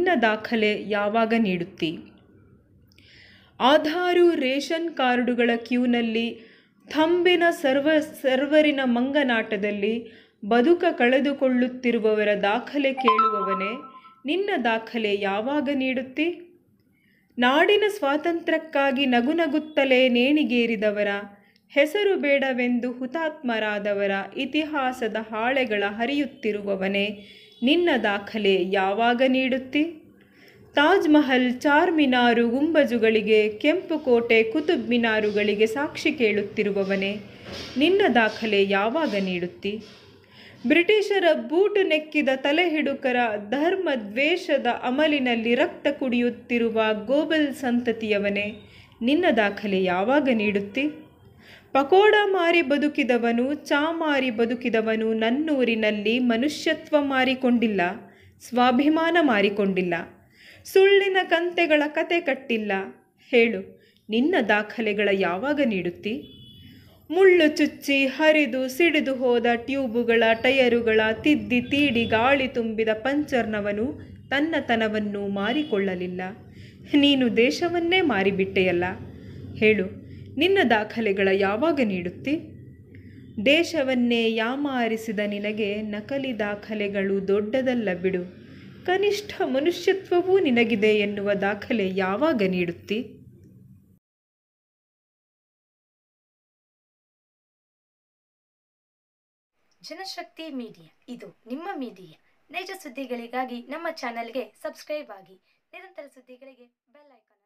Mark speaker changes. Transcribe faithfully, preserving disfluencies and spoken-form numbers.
Speaker 1: ದಾಖಲೆ ಯಾವಾಗ ನೀಡುತ್ತಿ? ಆಧಾರು ರೇಷನ್ ಕಾರ್ಡುಗಳ ಕ್ಯೂನಲ್ಲಿ ಥಂಬಿನ ಸರ್ವ ಸರ್ವರಿನ ಮಂಗನಾಟದಲ್ಲಿ ಬದುಕ ಕಳೆದುಕೊಳ್ಳುತ್ತಿರುವವರ ದಾಖಲೆ ಕೇಳುವವನೇ, ನಿನ್ನ ದಾಖಲೆ ಯಾವಾಗ ನೀಡುತ್ತಿ? ನಾಡಿನ ಸ್ವಾತಂತ್ರ್ಯಕ್ಕಾಗಿ ನಗುನಗುತ್ತಲೇ ನೇಣಿಗೇರಿದವರ ಹೆಸರು ಬೇಡವೆಂದು ಹುತಾತ್ಮರಾದವರ ಇತಿಹಾಸದ ಹಾಳೆಗಳ ಹರಿಯುತ್ತಿರುವವನೇ, ನಿನ್ನ ದಾಖಲೆ ಯಾವಾಗ ನೀಡುತ್ತಿ? ತಾಜ್ ಮಹಲ್, ಚಾರ್ಮಿನಾರು ಗುಂಬಜುಗಳಿಗೆ, ಕೆಂಪು ಕೋಟೆ, ಕುತುಬ್ ಮಿನಾರುಗಳಿಗೆ ಸಾಕ್ಷಿ ಕೇಳುತ್ತಿರುವವನೇ, ನಿನ್ನ ದಾಖಲೆ ಯಾವಾಗ ನೀಡುತ್ತಿ? ಬ್ರಿಟಿಷರ ಬೂಟು ನೆಕ್ಕಿದ ತಲೆಹಿಡುಕರ ಧರ್ಮ ದ್ವೇಷದ ಅಮಲಿನಲ್ಲಿ ರಕ್ತ ಕುಡಿಯುತ್ತಿರುವ ಗೋಬಲ್ ಸಂತತಿಯವನೇ, ನಿನ್ನ ದಾಖಲೆ ಯಾವಾಗ ನೀಡುತ್ತಿ? ಪಕೋಡ ಮಾರಿ ಬದುಕಿದವನು, ಚಾ ಮಾರಿ ಬದುಕಿದವನು ನನ್ನೂರಿನಲ್ಲಿ ಮನುಷ್ಯತ್ವ ಮಾರಿಕೊಂಡಿಲ್ಲ, ಸ್ವಾಭಿಮಾನ ಮಾರಿಕೊಂಡಿಲ್ಲ, ಸುಳ್ಳಿನ ಕಂತೆಗಳ ಕತೆ ಕಟ್ಟಿಲ್ಲ. ಹೇಳು, ನಿನ್ನ ದಾಖಲೆಗಳ ಯಾವಾಗ ನೀಡುತ್ತಿ? ಮುಳ್ಳು ಚುಚ್ಚಿ ಹರಿದು ಸಿಡಿದು ಹೋದ ಟ್ಯೂಬುಗಳ ಟಯರುಗಳ ತಿದ್ದಿ ತೀಡಿ ಗಾಳಿ ತುಂಬಿದ ಪಂಚರ್ನವನು ತನ್ನತನವನ್ನು ಮಾರಿಕೊಳ್ಳಲಿಲ್ಲ. ನೀನು ದೇಶವನ್ನೇ ಮಾರಿಬಿಟ್ಟೆಯಲ್ಲ. ಹೇಳು, ನಿನ್ನ ದಾಖಲೆಗಳ ಯಾವಾಗ ನೀಡುತ್ತಿ? ದೇಶವನ್ನೇ ಯಾಮಾರಿಸಿದ ನಿನಗೆ ನಕಲಿ ದಾಖಲೆಗಳು ದೊಡ್ಡದಲ್ಲ ಬಿಡು. ಕನಿಷ್ಠ ಮನುಷ್ಯತ್ವವೂ ನಿನಗಿದೆ ಎನ್ನುವ ದಾಖಲೆ ಯಾವಾಗ ನೀಡುತ್ತಿ?
Speaker 2: ಜನಶಕ್ತಿ ಮೀಡಿಯಾ, ಇದು ನಿಮ್ಮ ಮೀಡಿಯಾ. ನೈಜ ಸುದ್ದಿಗಳಿಗಾಗಿ ನಮ್ಮ ಚಾನೆಲ್ಗೆ ಸಬ್ಸ್ಕ್ರೈಬ್ ಆಗಿ. ನಿರಂತರ ಸುದ್ದಿಗಳಿಗೆ ಬೆಲ್ ಐಕಾನ್